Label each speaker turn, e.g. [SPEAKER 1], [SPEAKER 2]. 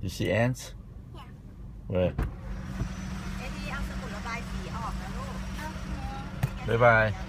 [SPEAKER 1] You see ants?
[SPEAKER 2] Yeah.
[SPEAKER 1] Where?
[SPEAKER 2] เอ็ดดี้เอาสมุดระบายสีออกนะลูก
[SPEAKER 1] Bye bye.